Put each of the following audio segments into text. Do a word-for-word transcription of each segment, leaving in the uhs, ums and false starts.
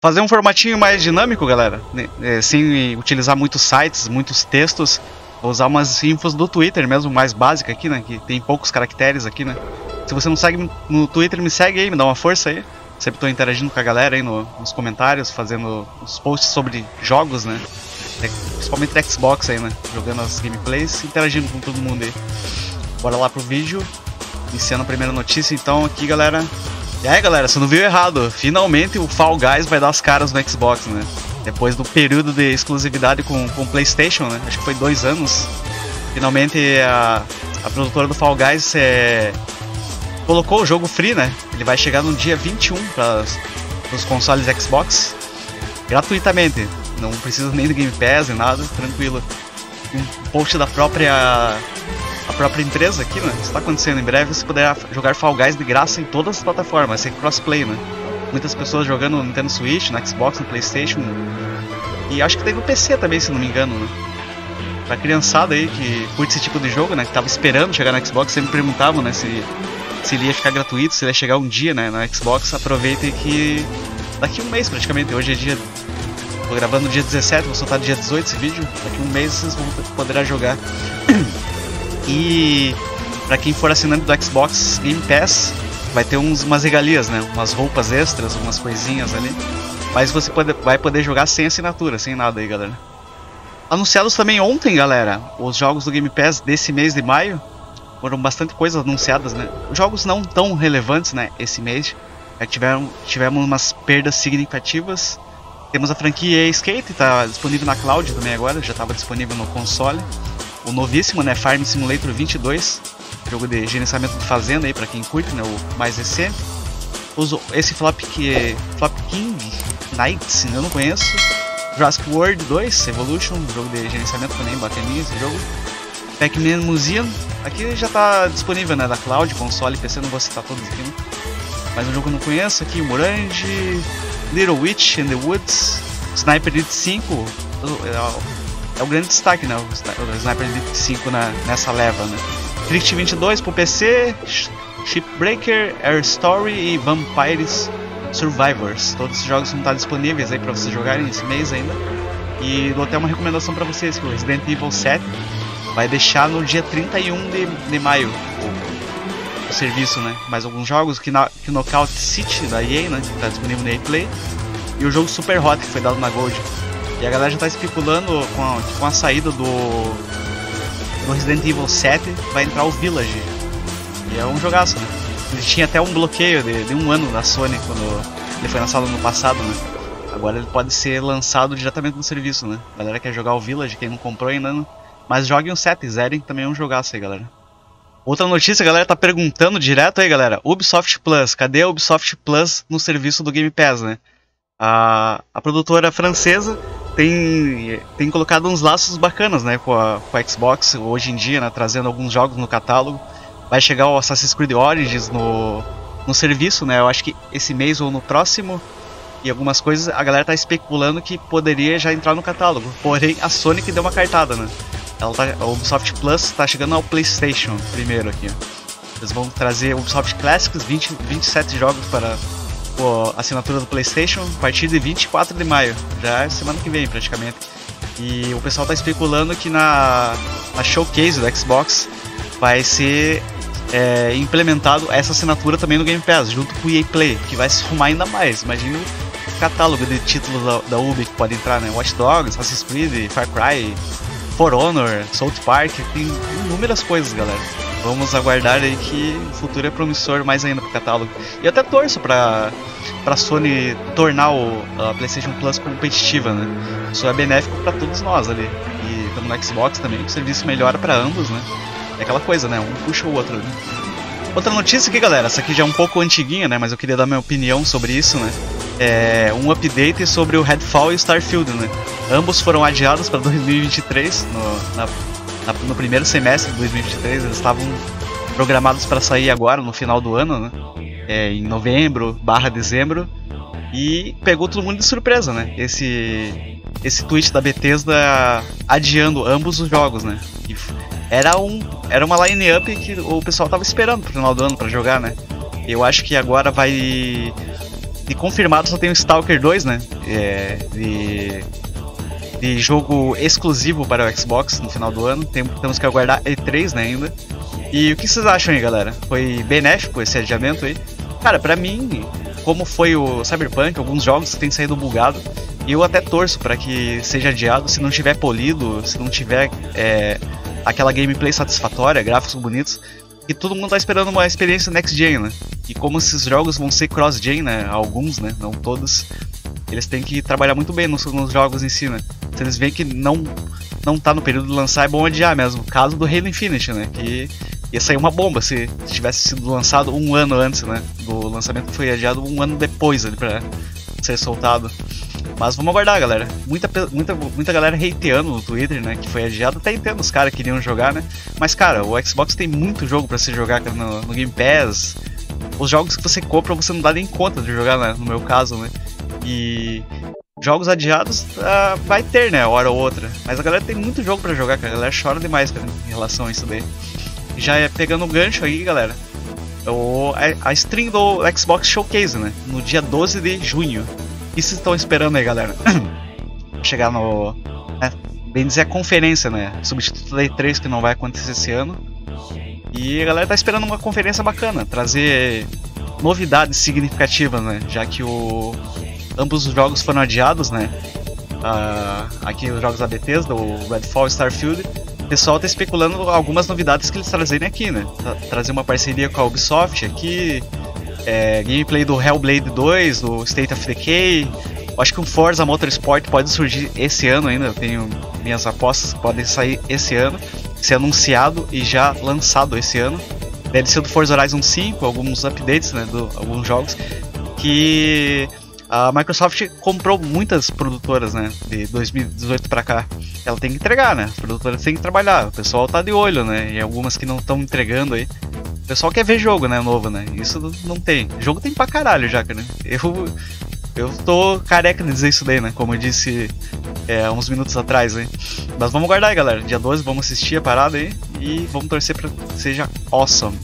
fazer um formatinho mais dinâmico, galera, né? É, sem utilizar muitos sites, muitos textos. Vou usar umas infos do Twitter mesmo, mais básica aqui, né? Que tem poucos caracteres aqui, né? Se você não segue no Twitter, me segue aí, me dá uma força aí. Sempre tô interagindo com a galera aí no, nos comentários, fazendo os posts sobre jogos, né? Principalmente do Xbox aí, né? Jogando as gameplays, interagindo com todo mundo aí. Bora lá pro vídeo. Iniciando a primeira notícia então aqui, galera. E aí, galera, você não viu errado. Finalmente o Fall Guys vai dar as caras no Xbox, né? Depois do período de exclusividade com o PlayStation, né? Acho que foi dois anos. Finalmente a, a produtora do Fall Guys é, colocou o jogo free, né? Ele vai chegar no dia vinte e um para os consoles Xbox. Gratuitamente. Não precisa nem do Game Pass nem nada, tranquilo. Um post da própria... A própria empresa aqui, né? Está acontecendo em breve, você poderá jogar Fall Guys de graça em todas as plataformas, sem crossplay, né? Muitas pessoas jogando no Nintendo Switch, no Xbox, no PlayStation. E acho que tem no P C também, se não me engano, né? Pra criançada aí que curte esse tipo de jogo, né? Que tava esperando chegar no Xbox, sempre perguntavam, né? Se, se ele ia ficar gratuito, se ele ia chegar um dia, né? No Xbox, aproveitem que daqui a um mês praticamente, hoje é dia... Tô gravando no dia dezessete, vou soltar no dia dezoito esse vídeo. Daqui a um mês vocês vão poder jogar. E pra quem for assinante do Xbox Game Pass, vai ter uns, umas regalias, né? Umas roupas extras, umas coisinhas ali. Mas você pode, vai poder jogar sem assinatura, sem nada aí, galera. Anunciados também ontem, galera, os jogos do Game Pass desse mês de maio. Foram bastante coisas anunciadas, né? Jogos não tão relevantes, né? Esse mês. Já tiveram, tivemos umas perdas significativas. Temos a franquia Skate, tá disponível na Cloud também agora, já estava disponível no console. O novíssimo, né, Farm Simulator vinte e dois, jogo de gerenciamento de fazenda aí pra quem curte, né, o mais recente. Uso esse Flop, que, Flop King Nights, eu não conheço. Jurassic World dois, Evolution, jogo de gerenciamento também, bacaninha esse jogo. Pac-Man Museum, aqui já tá disponível, né, da Cloud, console, P C, não vou citar todos aqui, né. Mas um jogo que eu não conheço aqui, Morange, Little Witch in the Woods, Sniper Elite cinco, é o grande destaque, né? O Sniper Elite cinco na, nessa leva, né? Cricket vinte e dois pro P C, Shipbreaker, Air Story e Vampires Survivors. Todos esses jogos vão estar disponíveis aí pra vocês jogarem esse mês ainda. E dou até uma recomendação pra vocês, que o Resident Evil sete vai deixar no dia trinta e um de, de maio o, o serviço, né? Mais alguns jogos, que, na, que Knockout City da E A, né? Que tá disponível na E A Play. E o jogo Super Hot, que foi dado na Gold. E a galera já tá especulando com a, com a saída do, do Resident Evil sete, vai entrar o Village. E é um jogaço, né? Ele tinha até um bloqueio de, de um ano da Sony quando ele foi lançado no passado, né? Agora ele pode ser lançado diretamente no serviço, né? A galera quer jogar o Village, quem não comprou ainda, não. Mas joguem o sete, zerem, também é um jogaço aí, galera. Outra notícia, a galera tá perguntando direto aí, galera. Ubisoft Plus, cadê a Ubisoft Plus no serviço do Game Pass, né? A, a produtora francesa tem, tem colocado uns laços bacanas, né, com a, com a Xbox hoje em dia, né, trazendo alguns jogos no catálogo. Vai chegar o Assassin's Creed Origins no, no serviço, né, eu acho que esse mês ou no próximo. E algumas coisas, a galera tá especulando que poderia já entrar no catálogo. Porém, a Sony que deu uma cartada, né. Ela tá, a Ubisoft Plus tá chegando ao PlayStation primeiro aqui. Eles vão trazer Ubisoft Classics, vinte, vinte e sete jogos para... Pô, assinatura do PlayStation a partir de vinte e quatro de maio, já é semana que vem praticamente. E o pessoal tá especulando que na, na showcase do Xbox vai ser é, implementado essa assinatura também no Game Pass, junto com o E A Play, que vai se somar ainda mais. Imagina o catálogo de títulos da, da Ubi que pode entrar, né? Watch Dogs, Assassin's Creed, Far Cry, For Honor, South Park, tem inúmeras coisas, galera. Vamos aguardar aí que o futuro é promissor mais ainda pro catálogo. E eu até torço pra, pra Sony tornar o, a PlayStation Plus competitiva, né? Isso é benéfico pra todos nós ali. E estamos no Xbox também, o serviço melhora pra ambos, né? É aquela coisa, né? Um puxa o outro, né? Outra notícia aqui, galera. Essa aqui já é um pouco antiguinha, né? Mas eu queria dar minha opinião sobre isso, né? É um update sobre o Redfall e o Starfield, né? Ambos foram adiados para dois mil e vinte e três, no, na, na, no primeiro semestre de dois mil e vinte e três. Eles estavam programados para sair agora, no final do ano, né? É, em novembro barra dezembro. E pegou todo mundo de surpresa, né? Esse, esse tweet da Bethesda adiando ambos os jogos, né? E era, um, era uma line-up que o pessoal tava esperando pro final do ano para jogar, né? Eu acho que agora vai... de confirmado só tem o Stalker dois, né? É, de, de jogo exclusivo para o Xbox no final do ano. Tem, temos que aguardar E três, né, ainda. E o que vocês acham aí, galera? Foi benéfico esse adiamento aí? Cara, pra mim, como foi o Cyberpunk, alguns jogos têm saído bugado. E eu até torço para que seja adiado se não tiver polido, se não tiver é, aquela gameplay satisfatória, gráficos bonitos. E todo mundo tá esperando uma experiência next gen, né? E como esses jogos vão ser cross-gen, né? Alguns, né? Não todos. Eles têm que trabalhar muito bem nos, nos jogos em si, né? Se eles veem que não, não tá no período de lançar, é bom adiar mesmo. Caso do Halo Infinite, né? Que ia sair uma bomba se tivesse sido lançado um ano antes, né? Do lançamento, foi adiado um ano depois ali pra ser soltado. Mas vamos aguardar, galera. Muita, muita, muita galera hateando no Twitter, né? Que foi adiado. Até entendo, os caras queriam jogar, né? Mas, cara, o Xbox tem muito jogo pra se jogar no, no Game Pass. Os jogos que você compra, você não dá nem conta de jogar, né? No meu caso, né? E jogos adiados uh, vai ter, né? Hora ou outra. Mas a galera tem muito jogo pra jogar, cara. A galera chora demais, cara, em relação a isso daí. Já é pegando o gancho aí, galera. O, a, a stream do Xbox Showcase, né? No dia doze de junho. O que vocês estão esperando aí, galera? Chegar no... É, bem dizer, a conferência, né? Substituto da E três, que não vai acontecer esse ano. E a galera tá esperando uma conferência bacana. Trazer novidades significativas, né? Já que o... ambos os jogos foram adiados, né? Uh, aqui os jogos da Bethesda, o Redfall e Starfield. O pessoal tá especulando algumas novidades que eles trazerem aqui, né? Tra trazer uma parceria com a Ubisoft aqui. É, gameplay do Hellblade dois, do State of Decay. Eu acho que um Forza Motorsport pode surgir esse ano ainda. Eu tenho minhas apostas que podem sair esse ano, ser anunciado e já lançado esse ano. D L C do Forza Horizon cinco, alguns updates, né, do alguns jogos que a Microsoft comprou muitas produtoras, né, de dois mil e dezoito pra cá. Ela tem que entregar, né? As produtoras têm que trabalhar. O pessoal tá de olho, né? E algumas que não estão entregando aí. O pessoal quer ver jogo, né, novo, né? Isso não tem. Jogo tem pra caralho já, cara. Eu, eu tô careca de dizer isso daí, né? Como eu disse é, uns minutos atrás, hein? Mas vamos guardar aí, galera. Dia doze vamos assistir a parada aí. E vamos torcer pra que seja awesome.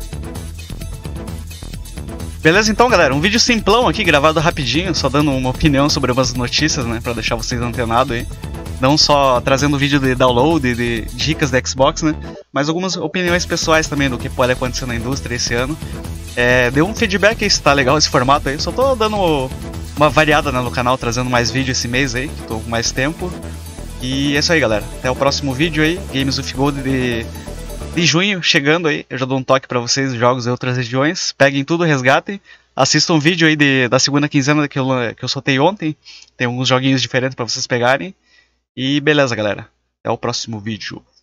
Beleza então, galera? Um vídeo simplão aqui, gravado rapidinho. Só dando uma opinião sobre algumas notícias, né? Pra deixar vocês antenados aí. Não só trazendo vídeo de download, de dicas da Xbox, né? Mas algumas opiniões pessoais também do que pode acontecer na indústria esse ano. É, dê um feedback aí se tá legal esse formato aí. Só tô dando uma variada, né, no canal, trazendo mais vídeo esse mês aí, que tô com mais tempo. E é isso aí, galera. Até o próximo vídeo aí. Games with Gold de, de junho, chegando aí. Eu já dou um toque pra vocês, jogos em outras regiões. Peguem tudo, resgatem. Assistam um vídeo aí de, da segunda quinzena que eu, que eu soltei ontem. Tem alguns joguinhos diferentes pra vocês pegarem. E beleza, galera. Até o próximo vídeo.